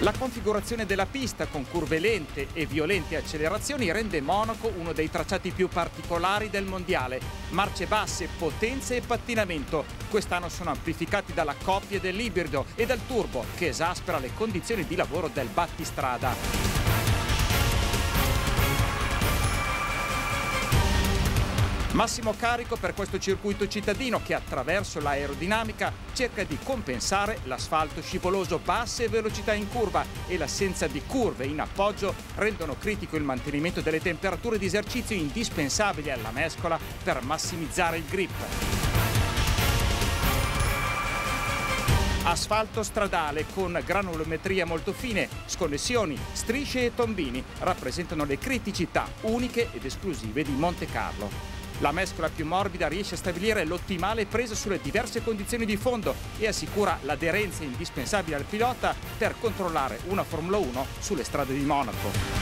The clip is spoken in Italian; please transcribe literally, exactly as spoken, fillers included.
La configurazione della pista con curve lente e violente accelerazioni rende Monaco uno dei tracciati più particolari del mondiale. Marce basse, potenza e pattinamento. Quest'anno sono amplificati dalla coppia dell'ibrido e dal turbo, che esaspera le condizioni di lavoro del battistrada. Massimo carico per questo circuito cittadino che attraverso l'aerodinamica cerca di compensare l'asfalto scivoloso, basse velocità in curva e l'assenza di curve in appoggio rendono critico il mantenimento delle temperature di esercizio indispensabili alla mescola per massimizzare il grip. Asfalto stradale con granulometria molto fine, sconnessioni, strisce e tombini rappresentano le criticità uniche ed esclusive di Montecarlo. La mescola più morbida riesce a stabilire l'ottimale presa sulle diverse condizioni di fondo e assicura l'aderenza indispensabile al pilota per controllare una Formula uno sulle strade di Monaco.